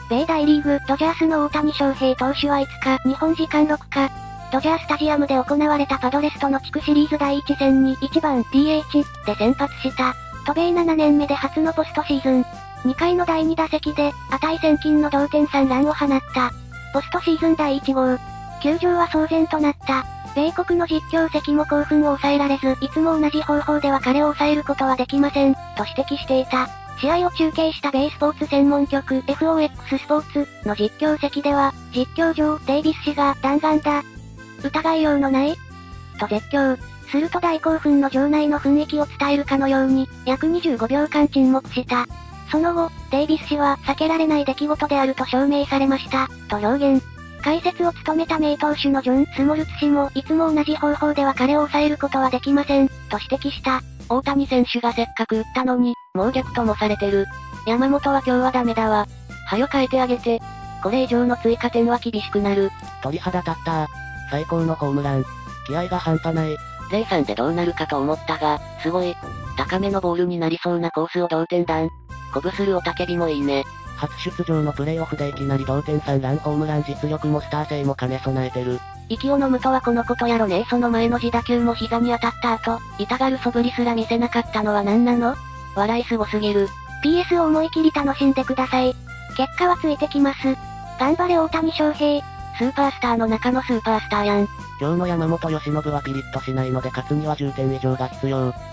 米大リーグ、ドジャースの大谷翔平投手は5日、日本時間6日、ドジャースタジアムで行われたパドレスとの地区シリーズ第1戦に1番 DH で先発した。渡米7年目で初のポストシーズン。2回の第2打席で、値千金の同点3ランを放った。ポストシーズン第1号。球場は騒然となった。米国の実況席も興奮を抑えられず、いつも同じ方法では彼を抑えることはできません、と指摘していた。試合を中継した米スポーツ専門局 FOX スポーツの実況席では、実況上デイビス氏が弾丸だ。疑いようのないと絶叫。すると大興奮の場内の雰囲気を伝えるかのように、約25秒間沈黙した。その後、デイビス氏は避けられない出来事であると証明されました、と表現。解説を務めた名投手のジョン・スモルツ氏も、いつも同じ方法では彼を抑えることはできません、と指摘した。 大谷選手がせっかく打ったのに、もう逆ともされてる。山本は今日はダメだわ。はよ変えてあげて。これ以上の追加点は厳しくなる。 鳥肌立ったー。最高のホームラン。気合が半端ない。 0-3でどうなるかと思ったが、すごい。高めのボールになりそうなコースを同点弾。鼓舞する雄たけびもいいね。 初出場のプレイオフでいきなり同点3ランホームラン実力もスター性も兼ね備えてる。 息を飲むとはこのことやろね。その前の自打球も膝に当たった後、痛がる素振りすら見せなかったのは何なの？笑いすごすぎる。 PS を思い切り楽しんでください。結果はついてきます。頑張れ大谷翔平。 スーパースターの中のスーパースターやん。 今日の山本由伸はピリッとしないので勝つには10点以上が必要。